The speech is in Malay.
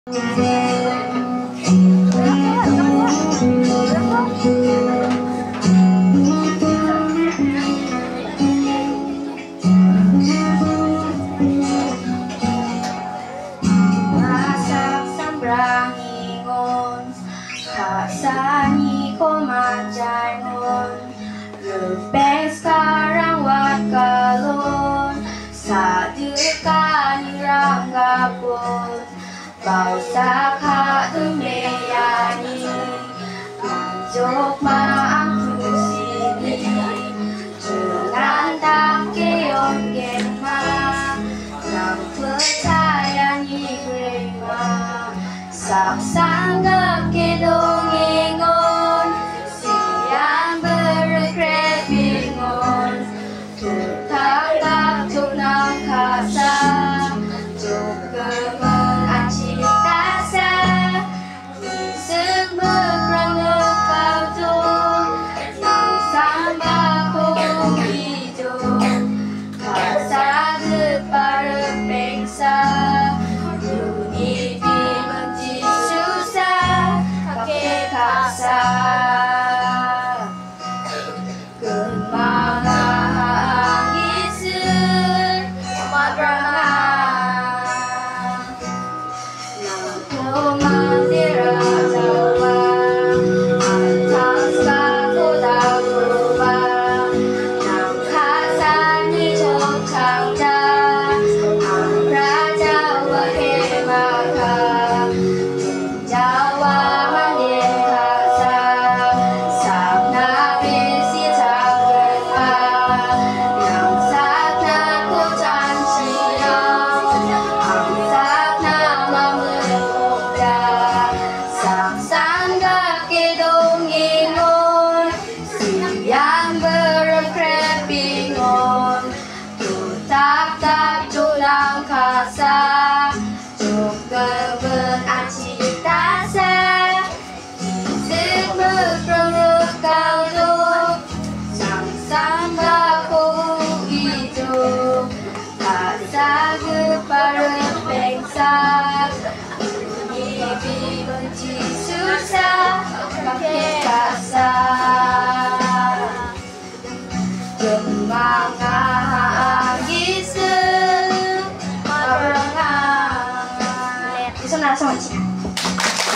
Masak sambrang ingon, kasani ko macayon, lepes karang wat kalon, sa dekan ranggapon, bausak hak dumeyani, lanjok maang sini, jangan tak keyon genma, nang percaya ni grema, saksang kedong ingon, siang berkrepingon, tutang tuk nang kasa, tuk kemen acik tasa, iseng berperang kau tu, nang sambah kong hijau, kasa depara pengsa, dunia benci susah, kakek kasa. Kemangang isun madrama, nang komandira jawa, antang sepatu dawa, nang kasani jok cangda, ang raja wakemaka, Jawa mandin kasa, sakna besi canggerpa, yang sakna kocan siang, ang sakna mamukda, saksangga kedong ingon, siang berkrepingon, tutak tak